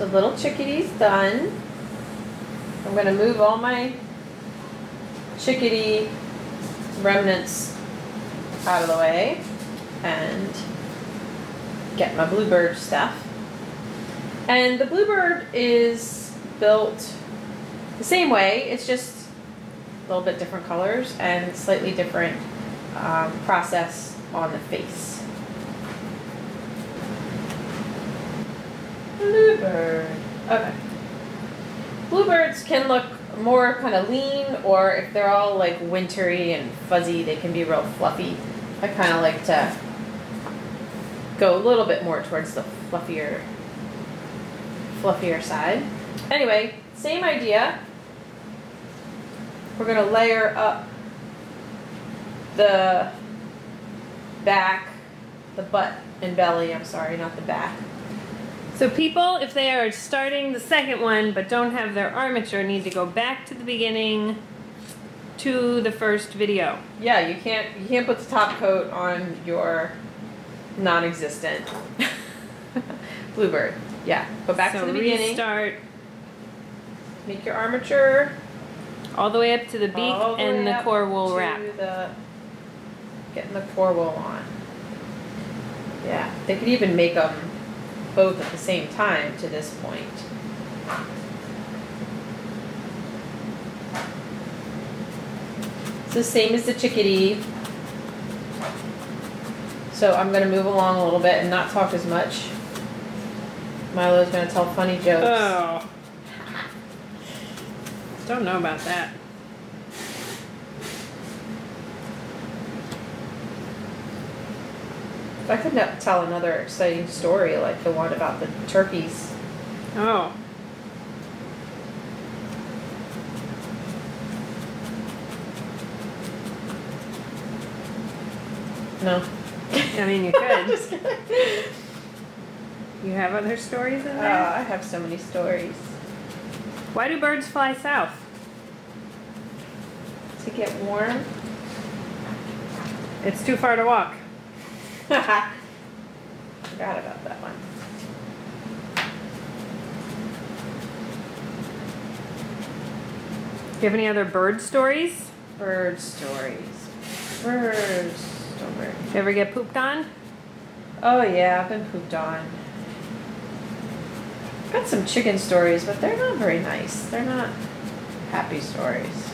So little chickadee done. I'm going to move all my chickadee remnants out of the way and get my bluebird stuff. And the bluebird is built the same way, it's just a little bit different colors and slightly different process on the face. Bluebird. Okay. Bluebirds can look more kind of lean, or if they're all like wintry and fuzzy, they can be real fluffy. I kind of like to go a little bit more towards the fluffier side. Anyway, same idea. We're going to layer up the back, the butt and belly, I'm sorry, not the back. So people, if they are starting the second one but don't have their armature, need to go back to the beginning to the first video. Yeah, you can't put the top coat on your non-existent bluebird. Yeah, go back to the beginning. Restart. Make your armature all the way up to the beak and the core wool wrap. Getting the core wool on. Yeah, they could even make them both at the same time to this point. It's the same as the chickadee. So I'm going to move along a little bit and not talk as much. Milo's going to tell funny jokes. Oh. Don't know about that. I could tell another exciting story like the one about the turkeys. Oh. No. I mean, you could. Just kidding. You have other stories in there? I have so many stories. Why do birds fly south? To get warm. It's too far to walk. Forgot about that one. Do you have any other bird stories? Bird stories. Bird stories. You ever get pooped on? Oh yeah, I've been pooped on. I've got some chicken stories, but they're not very nice. They're not happy stories.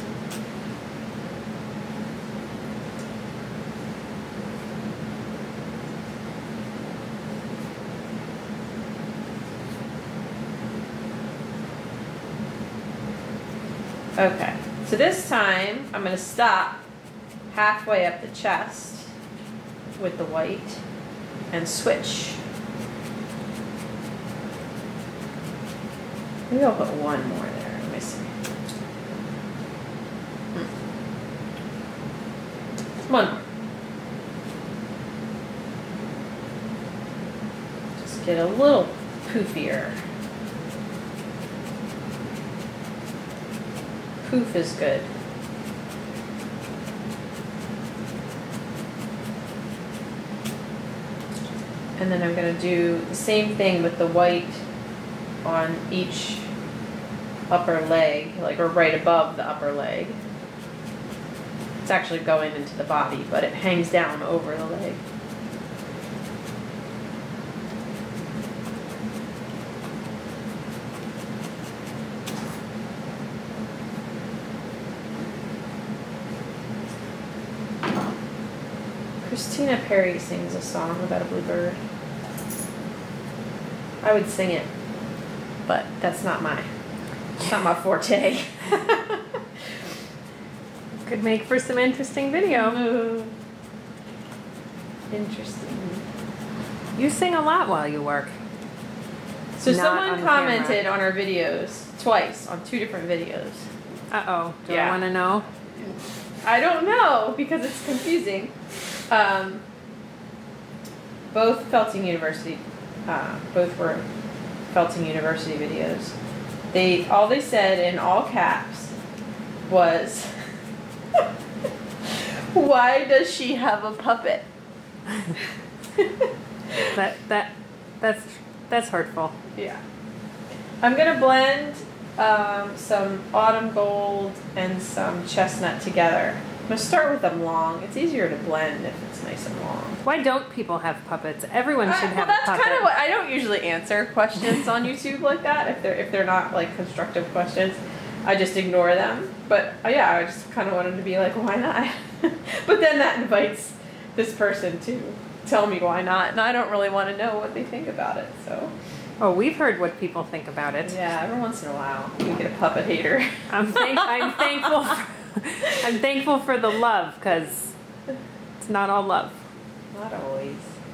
Okay, so this time I'm going to stop halfway up the chest with the white and switch. Maybe I'll put one more there. Let me see. One more. Just get a little poofier. Poof is good. And then I'm going to do the same thing with the white on each upper leg, like or right above the upper leg. It's actually going into the body, but it hangs down over the leg. Christina Perry sings a song about a bluebird. I would sing it, but that's not my forte. Could make for some interesting video. Interesting. You sing a lot while you work. So someone commented on our videos twice, on 2 different videos. Uh-oh. Do I want to know? I don't know, because it's confusing. Both Felting University, both were Felting University videos. All they said in all caps was, "Why does she have a puppet?" That's hurtful. Yeah. I'm gonna blend some autumn gold and some chestnut together. I'm gonna start with them long. It's easier to blend if it's nice and long. Why don't people have puppets? Everyone should have well, a puppet. that's kind of what I don't usually answer questions on YouTube like that. If they're not like constructive questions, I just ignore them. But yeah, I just kind of wanted to be like, why not? But then that invites this person to tell me why not, and I don't really want to know what they think about it. So. Oh, we've heard what people think about it. Yeah, every once in a while you get a puppet hater. I'm thankful. I'm thankful for the love, because it's not all love. Not always.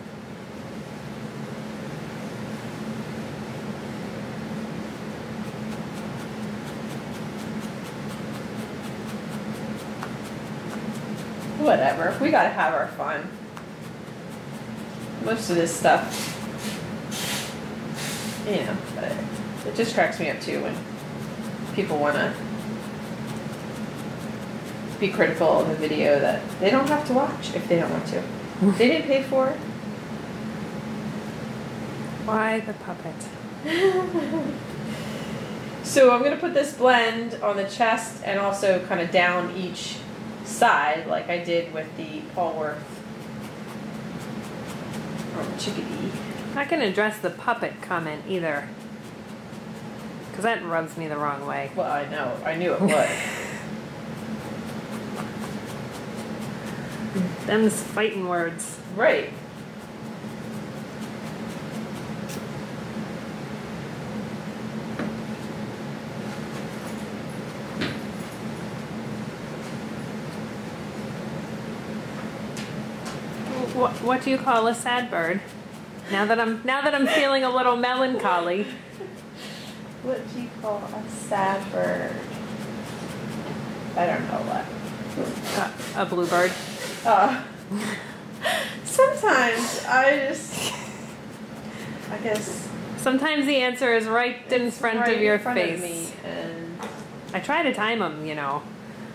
Whatever. We gotta have our fun. Most of this stuff, you know, but it just cracks me up too when people wanna be critical of a video that they don't have to watch if they don't want to. They didn't pay for it. Why the puppet? So I'm going to put this blend on the chest and also kind of down each side like I did with the Polworth chickadee. I'm not going to address the puppet comment either, because that rubs me the wrong way. Well, I know. I knew it would. Them's fighting words. Right. What do you call a sad bird? Now that I'm feeling a little melancholy. What do you call a sad bird? I don't know what. A bluebird. Sometimes I guess. Sometimes the answer is right in front of your face. Of me, and I try to time them, you know.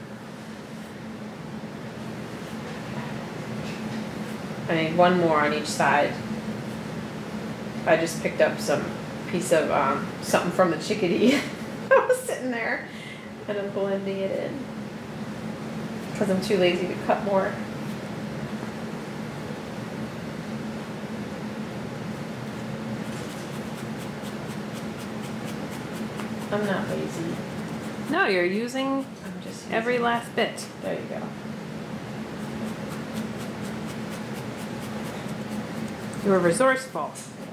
I need one more on each side. I just picked up some piece of something from the chickadee. I was sitting there and I'm blending it in because I'm too lazy to cut more. I'm not lazy. No, you're using I'm just using every last bit. There you go. You were resourceful.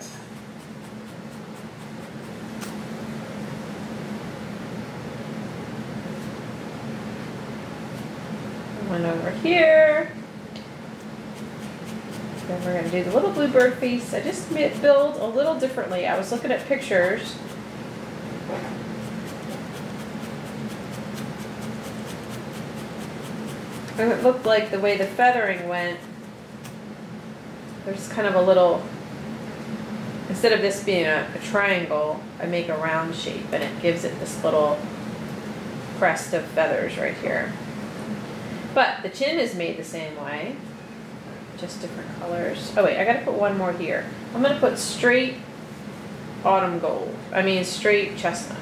One over here. Then we're going to do the little bluebird face. I just build a little differently. I was looking at pictures. And it looked like the way the feathering went, there's kind of a little, instead of this being a triangle, I make a round shape and it gives it this little crest of feathers right here. But the chin is made the same way, just different colors. Oh wait, I gotta put one more here. I'm gonna put straight autumn gold, straight chestnut.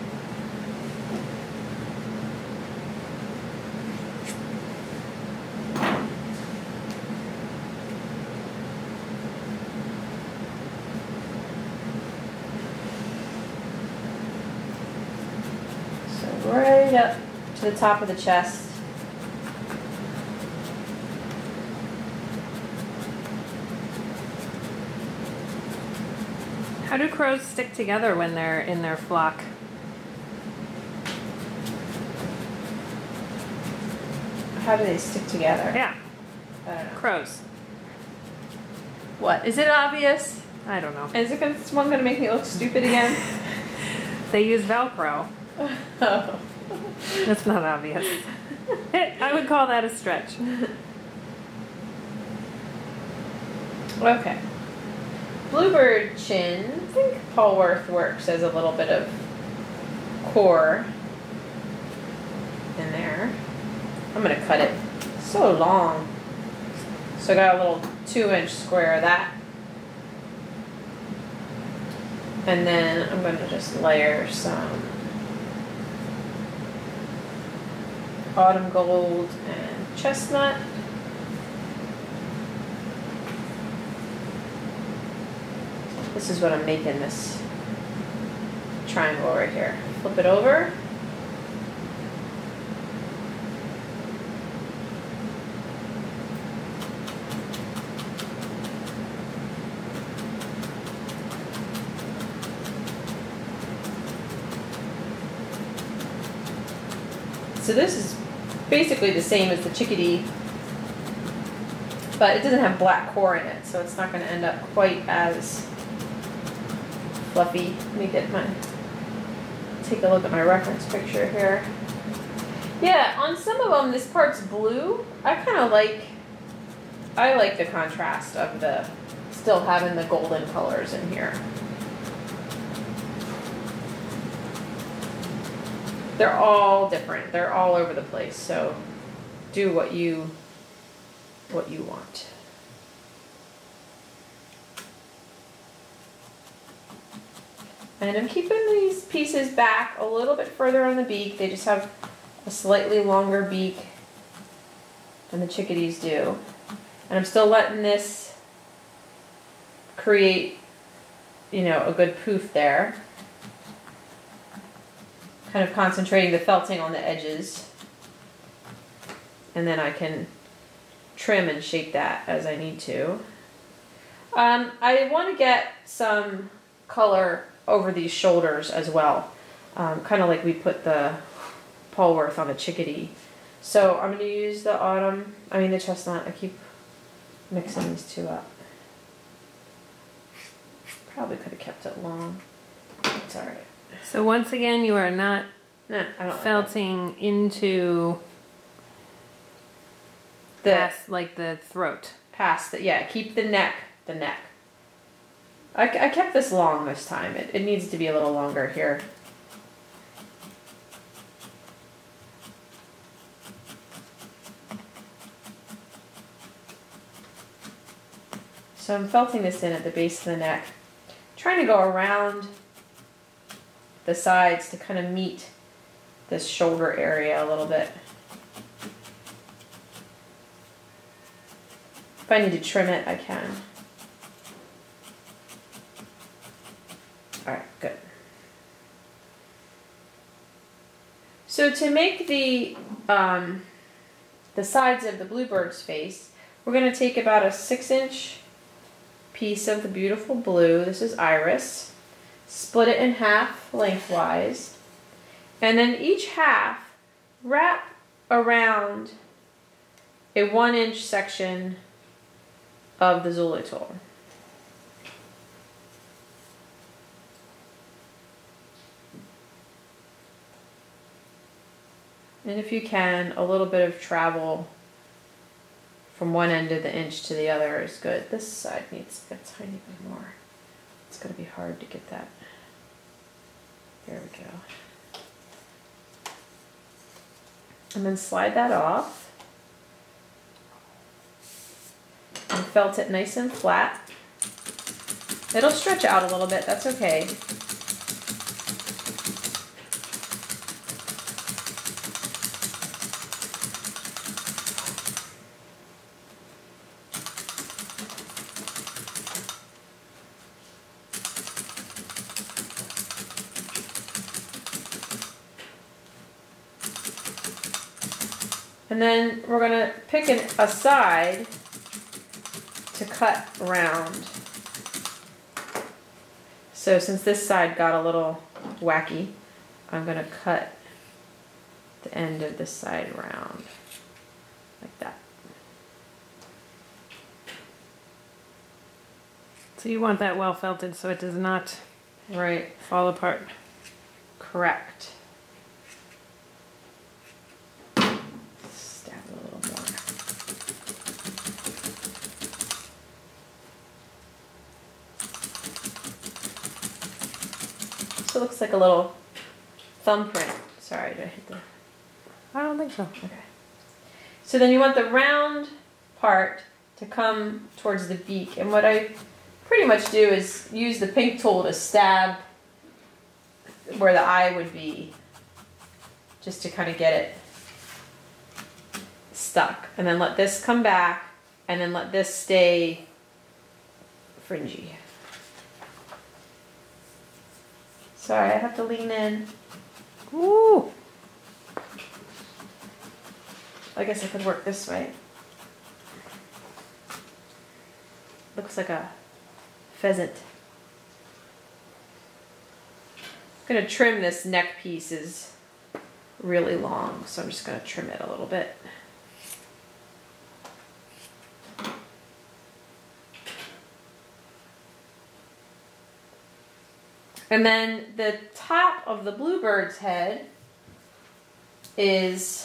Right up to the top of the chest. How do crows stick together when they're in their flock? How do they stick together? Yeah. I don't know. Crows. What? Is it obvious? I don't know. Is one gonna make me look stupid again? They use Velcro. Oh. That's not obvious. I would call that a stretch. Okay. Bluebird chin. I think Polworth works as a little bit of core in there. I'm gonna cut it so long. So I got a little 2-inch square of that. And then I'm going to just layer some autumn gold and chestnut. This is what I'm making this triangle right here. Flip it over. So this is basically the same as the chickadee, but it doesn't have black core in it, so it's not going to end up quite as fluffy. Let me take a look at my reference picture here. Yeah, on some of them this part's blue. I like the contrast of the still having the golden colors in here. They're all different. They're all over the place. So do what you want. And I'm keeping these pieces back a little bit further on the beak. They just have a slightly longer beak than the chickadees do. And I'm still letting this create, you know, a good poof there. Kind of concentrating the felting on the edges. And then I can trim and shape that as I need to. I want to get some color over these shoulders as well. Kind of like we put the Polworth on the chickadee. So I'm going to use the chestnut. I keep mixing these two up. Probably could have kept it long. It's alright. So once again, you are not I don't felting into past like the throat. Past the, yeah, keep the neck. I kept this long this time. It needs to be a little longer here. So I'm felting this in at the base of the neck. Trying to go around the sides to kind of meet this shoulder area a little bit. If I need to trim it, I can. All right, good. So to make the sides of the bluebird's face, we're going to take about a 6-inch piece of the beautiful blue. This is iris. Split it in half lengthwise, and then each half wrap around a 1-inch section of the Zulitol. And if you can, a little bit of travel from one end of the inch to the other is good. This side needs a tiny bit more. It's going to be hard to get that. There we go. And then slide that off. And felt it nice and flat. It'll stretch out a little bit, that's okay. And then we're going to pick a side to cut around. So since this side got a little wacky, I'm going to cut the end of this side around like that. So you want that well felted so it does not fall apart. Correct. Stab a little more. So it looks like a little thumbprint. Sorry, did I hit the... I don't think so. Okay. So then you want the round part to come towards the beak. And what I pretty much do is use the pink tool to stab where the eye would be, just to kind of get it stuck. And then let this come back, and then let this stay fringy. Sorry, I have to lean in. Ooh. I guess I could work this way. Looks like a pheasant. I'm gonna trim this neck piece, is really long, so I'm just gonna trim it a little bit. And then the top of the bluebird's head is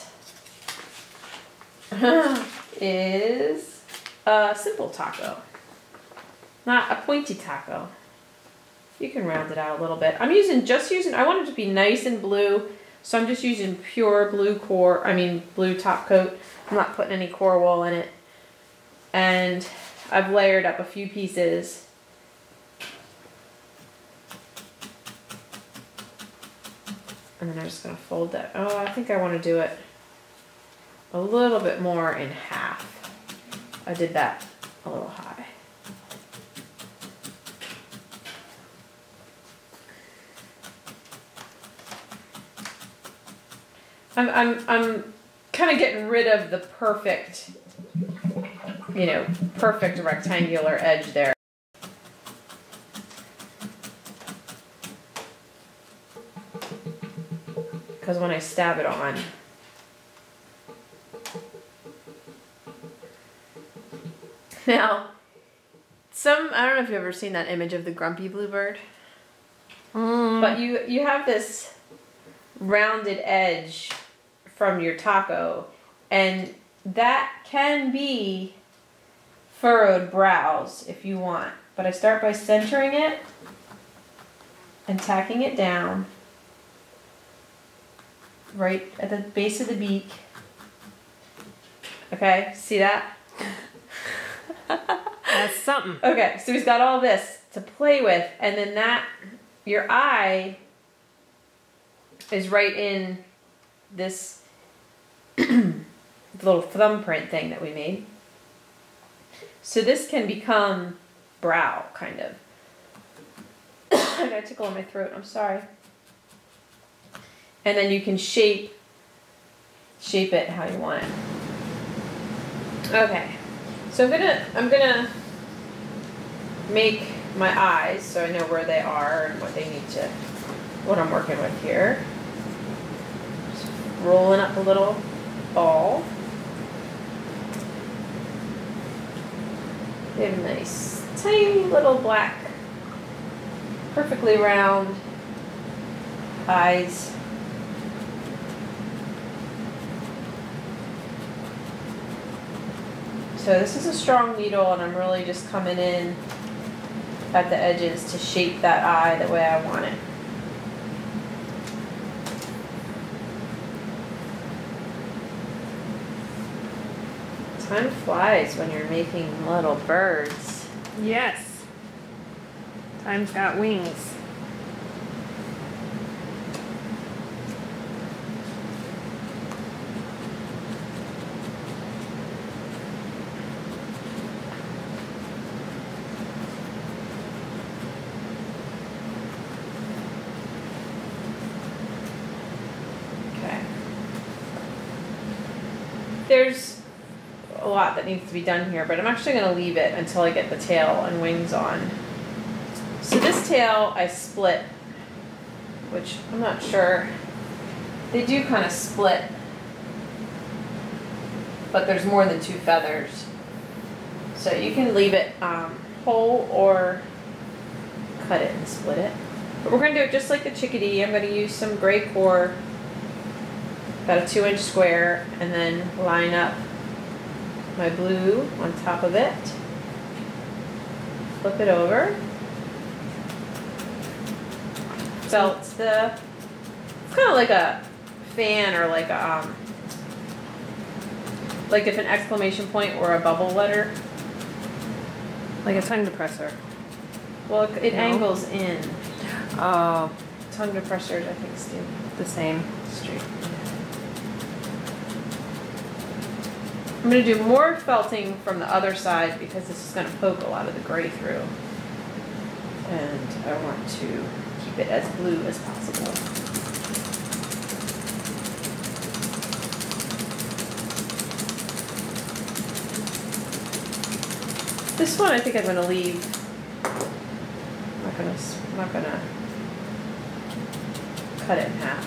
is a simple taco, not a pointy taco. You can round it out a little bit. I'm just using, I want it to be nice and blue, so I'm just using pure blue blue top coat. I'm not putting any core wool in it. And I've layered up a few pieces. And then I'm just gonna fold that. Oh, I think I want to do it a little bit more in half. I did that a little high. I'm kind of getting rid of the perfect, perfect rectangular edge there. Because when I stab it on, now, I don't know if you've ever seen that image of the grumpy bluebird, but you have this rounded edge from your taco, and that can be furrowed brows if you want. But I start by centering it and tacking it down right at the base of the beak. Okay, see that? That's something. Okay, so he's got all this to play with, and then your eye is right in this little thumbprint thing that we made. So this can become brow, kind of. I got a tickle in my throat, I'm sorry. And then you can shape it how you want it. Okay, so I'm gonna make my eyes so I know where they are and what I'm working with here. Just rolling up a little ball. They have nice, tiny little black, perfectly round eyes. So this is a strong needle, and I'm really just coming in at the edges to shape that eye the way I want it. Time flies when you're making little birds. Yes. Time's got wings. Okay. There's a lot that needs to be done here, but I'm actually going to leave it until I get the tail and wings on. So this tail I split, which I'm not sure. They do kind of split, but there's more than 2 feathers. So you can leave it whole or cut it and split it. But we're going to do it just like the chickadee. I'm going to use some gray core, about a 2-inch square, and then line up my blue on top of it. Flip it over. So it's kind of like a fan, or like a like if an exclamation point or a bubble letter. Like a tongue depressor. Well, it No. angles in. Oh, Tongue depressors, I think, stay the same. straight. I'm going to do more felting from the other side because this is going to poke a lot of the gray through. And I want to keep it as blue as possible. This one I think I'm going to leave. I'm not gonna cut it in half.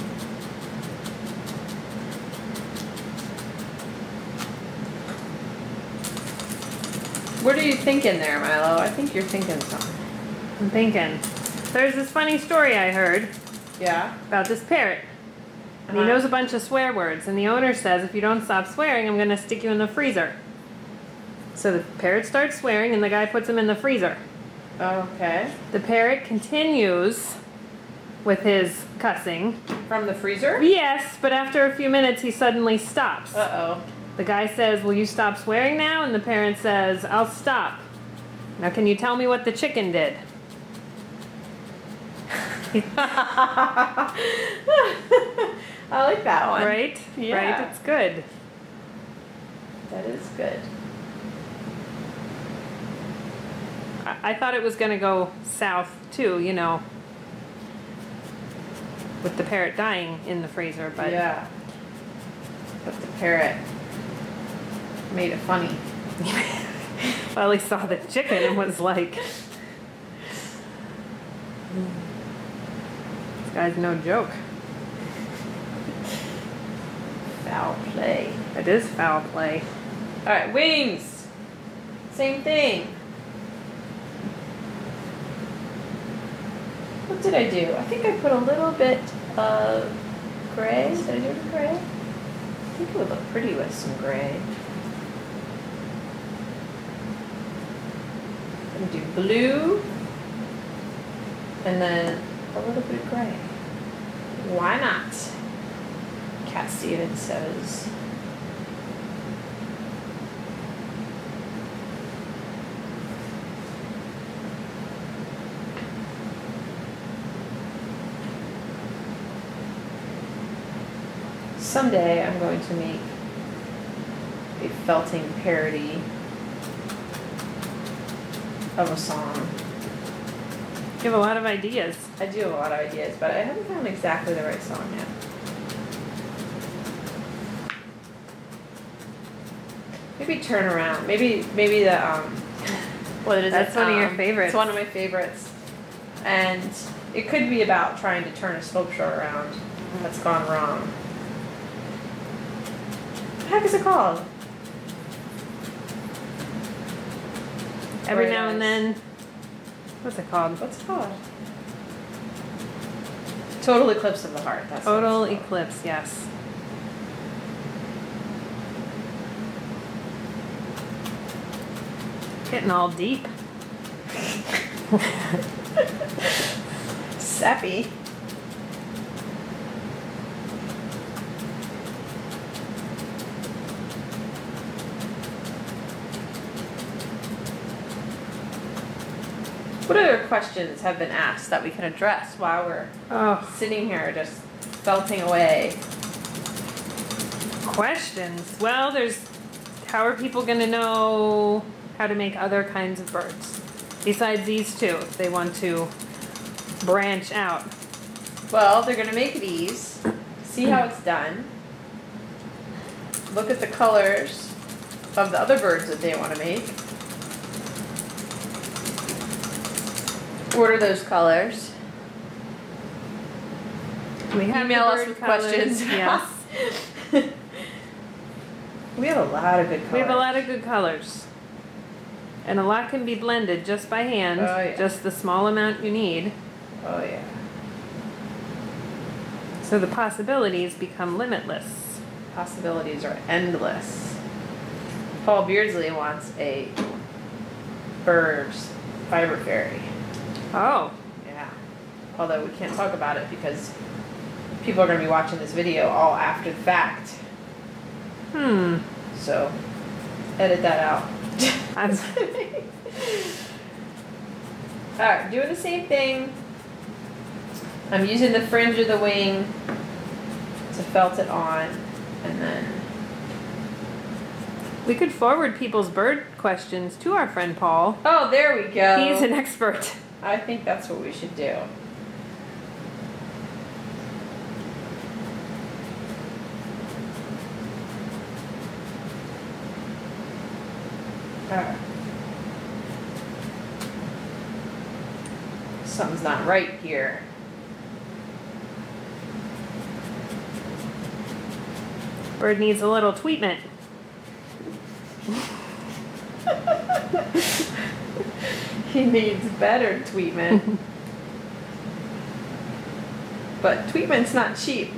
What are you thinking there, Milo? I think you're thinking something. I'm thinking. There's this funny story I heard Yeah? about this parrot. And he knows a bunch of swear words, and the owner says, if you don't stop swearing, I'm going to stick you in the freezer. So the parrot starts swearing, and the guy puts him in the freezer. Okay. The parrot continues with his cussing. From the freezer? Yes, but after a few minutes, he suddenly stops. Uh-oh. The guy says, will you stop swearing now? And the parrot says, I'll stop. Now, can you tell me what the chicken did? I like that one. Right? Yeah. Right? It's good. That is good. I thought it was going to go south, too, you know, with the parrot dying in the freezer, but... Yeah. But the parrot made it funny. Well, he saw the chicken and was like... This guy's no joke. Foul play. It is foul play. Alright, wings. Same thing. What did I do? I think I put a little bit of gray. Did I do it in gray? I think it would look pretty with some gray. I'm gonna do blue. And then a little bit of gray. Why not? Cat Stevens says. Someday I'm going to make a felting parody of a song. You have a lot of ideas. I do have a lot of ideas, but I haven't found exactly the right song yet. Maybe turn around. Maybe the what is it? That's one of your favorites. It's one of my favorites, and it could be about trying to turn a sculpture around that's gone wrong. What the heck is it called? Every Very now and nice. then. What's it called? What's it called? Total Eclipse of the Heart. That's what Total it's called. Eclipse, yes. Getting all deep. Sappy. What other questions have been asked that we can address while we're Oh, sitting here just felting away? questions. Well, there's how are people going to know how to make other kinds of birds besides these two if they want to branch out? Well, they're going to make these, see how it's done, look at the colors of the other birds that they want to make, order those colors, We have email the us bird with colors, questions. Yes. We have a lot of good colors. We have a lot of good colors. And a lot can be blended just by hand, Oh, yeah. just the small amount you need. Oh, yeah. So the possibilities become limitless. Possibilities are endless. Paul Beardsley wants a bird's fiber fairy. Oh, Yeah. Although we can't talk about it because people are going to be watching this video all after the fact. So, edit that out. I'm, Alright, doing the same thing. I'm using the fringe of the wing to felt it on, and then we could forward people's bird questions to our friend Paul. oh, there we go. He's an expert. I think that's what we should do. Alright. Something's not right here. Bird needs a little tweetment. He needs better tweetment. But tweetment's not cheap.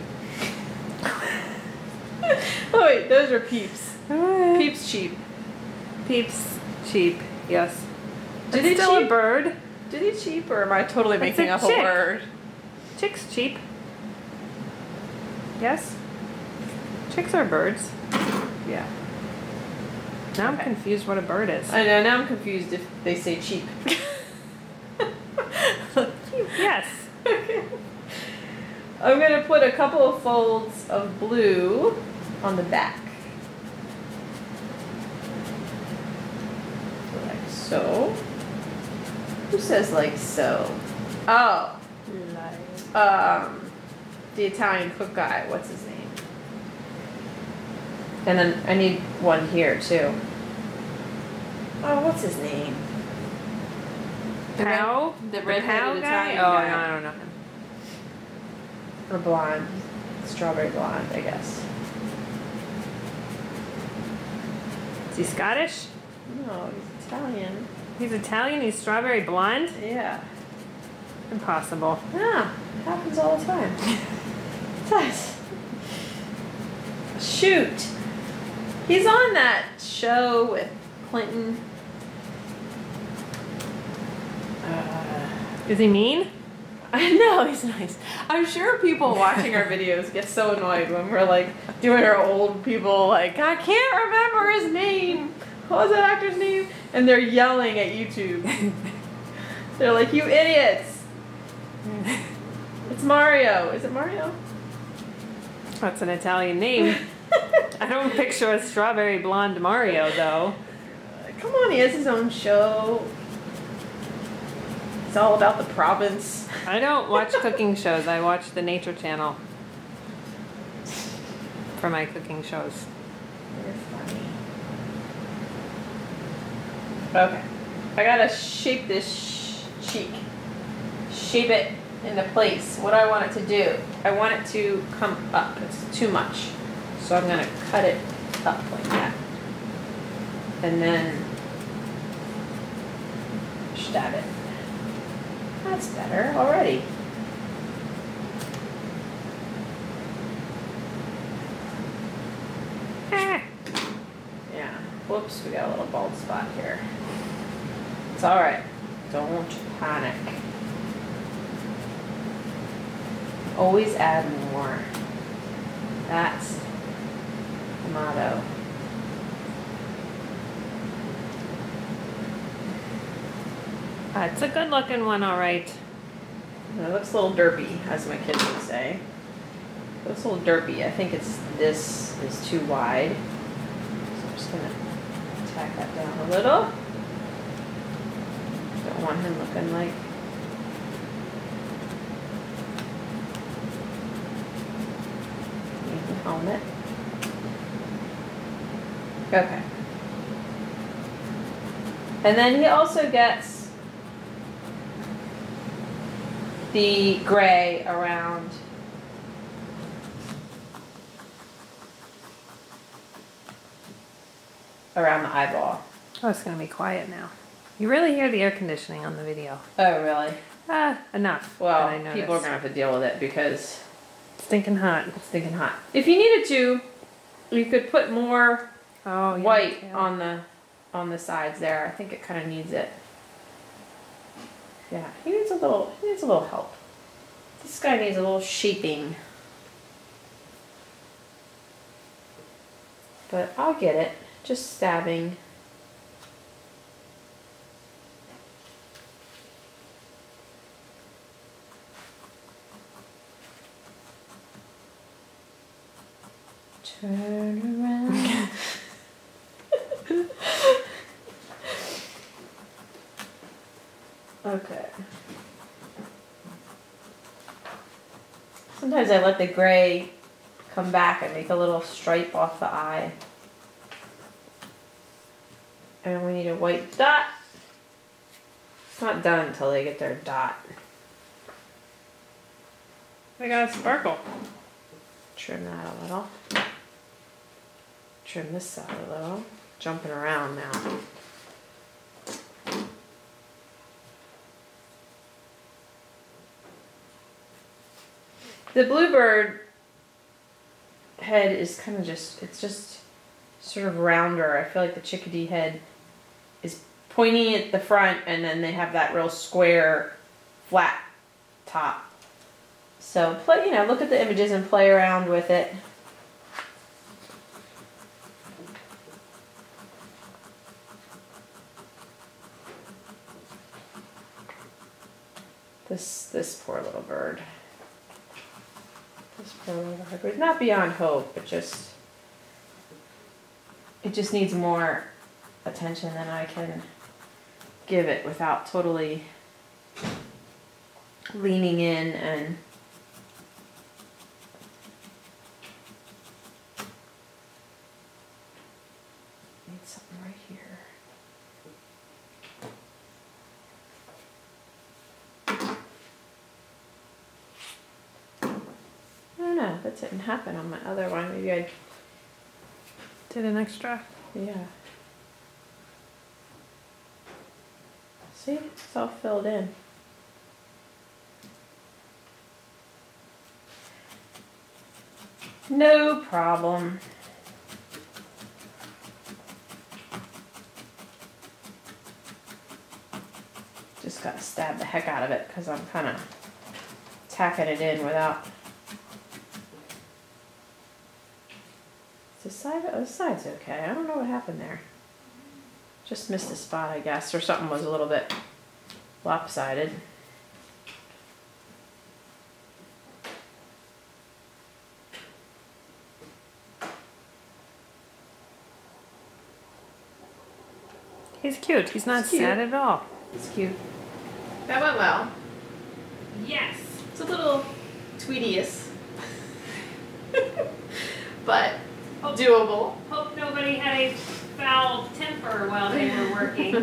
Oh wait, those are peeps. Peeps cheap. Peeps cheap, yes. Do It's they still cheap? a bird. Do they cheap, or am I totally It's making a up a chick. word? Chick's cheap. Yes? Chicks are birds. Yeah. Now I'm Okay. confused what a bird is. I know, now I'm confused if they say cheap. Yes. I'm going to put a couple of folds of blue on the back. Like so. Who says like so? Oh. The Italian cook guy. What's his name? And then I need one here too. Oh, what's his name? Pow? The Pow red-headed guy? Italian Oh, guy. no, I don't know him. Or blonde. Strawberry blonde, I guess. Is he Scottish? No, he's Italian. He's Italian, he's strawberry blonde? Yeah. Impossible. Yeah, happens all the time. It does. Shoot. He's on that show with Clinton. Is he mean? I know, he's nice. I'm sure people watching our videos get so annoyed when we're like doing our old people like, I can't remember his name. What was that actor's name? And they're yelling at YouTube. They're like, you idiots. It's Mario. Is it Mario? That's an Italian name. I don't picture a strawberry blonde Mario, though. Come on, he has his own show. It's all about the province. I don't watch cooking shows. I watch the Nature Channel for my cooking shows. You're funny. Okay. I gotta shape this cheek. Shape it into place. What do I want it to do? I want it to come up. It's too much. So I'm gonna cut it up like that. And then stab it. That's better already. Ah. Yeah. Whoops, we got a little bald spot here. It's alright. Don't panic. Always add more. That's the motto. It's a good looking one, all right. It looks a little derpy, as my kids would say. It looks a little derpy. I think this is too wide. So I'm just gonna tack that down a little. Don't want him looking like the helmet. Okay. And then he also gets the gray around the eyeball. Oh, it's going to be quiet now. You really hear the air conditioning on the video. Oh, really? Enough. Well, that I noticed. people are going to have to deal with it because Stinking hot. it's stinking hot. If you needed to, you could put more Oh, yeah, white yeah. on the sides there. I think it kind of needs it. Yeah, he needs a little help. This guy needs a little shaping. But I'll get it. Just stabbing. Turn around. Okay. Sometimes I let the gray come back and make a little stripe off the eye. And we need a white dot. It's not done until they get their dot. They got a sparkle. Trim that a little. Trim this side a little. Jumping around now. The bluebird head is kind of it's just sort of rounder. I feel like the chickadee head is pointy at the front and then they have that real square, flat top. So play, look at the images and play around with it. This poor little bird. This poor little bird would not beyond hope, but it just needs more attention than I can give it without totally leaning in and need something right here. No, that didn't happen on my other one. Maybe I did an extra. Yeah. See, it's all filled in. No problem. Just gotta stab the heck out of it because I'm kind of tacking it in without. This side's okay. I don't know what happened there. Just missed a spot, I guess, or something was a little bit lopsided. He's cute. He's not sad at all. It's cute. That went well. Yes. It's a little tweedious, but doable. Hope nobody had a foul temper while they were working.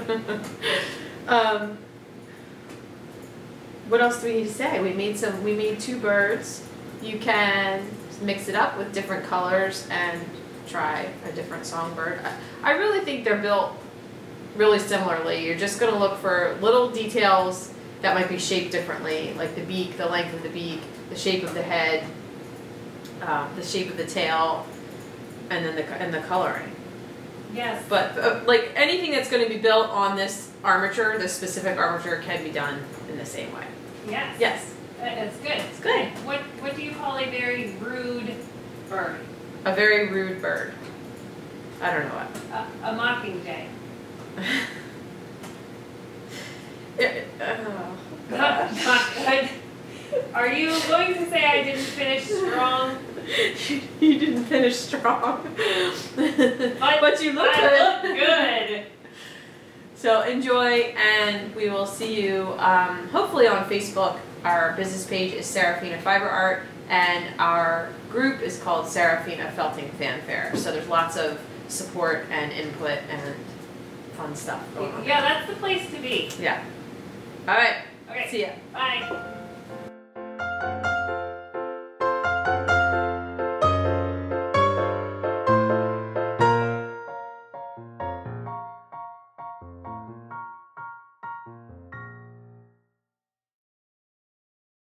What else do we need to say? We made 2 birds. You can mix it up with different colors and try a different songbird. I really think they're built really similarly. You're just going to look for little details that might be shaped differently, like the beak, the length of the beak, the shape of the head, the shape of the tail, and then the coloring. Yes. But like anything that's going to be built on this armature, this specific armature, can be done in the same way. Yes. Yes. That's good. It's good. What do you call a very rude bird? A very rude bird. I don't know what. A mockingjay. Oh, gosh. Not good. Are you going to say I didn't finish strong? You didn't finish strong. But you look good. I look good. So enjoy, and we will see you hopefully on Facebook. Our business page is Sarafina Fiber Art, and our group is called Sarafina Felting Fanfare. So there's lots of support and input and fun stuff going on. Yeah, that's the place to be. Yeah. All right. Okay. See ya. Bye.